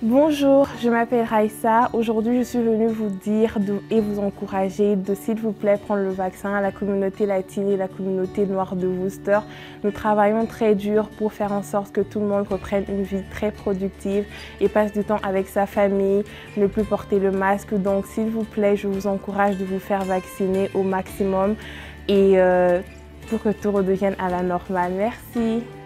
Bonjour, je m'appelle Raïssa. Aujourd'hui, je suis venue vous dire et vous encourager de, s'il vous plaît, prendre le vaccin à la communauté latine et la communauté noire de Worcester. Nous travaillons très dur pour faire en sorte que tout le monde reprenne une vie très productive et passe du temps avec sa famille, ne plus porter le masque. Donc, s'il vous plaît, je vous encourage de vous faire vacciner au maximum et pour que tout redevienne à la normale. Merci.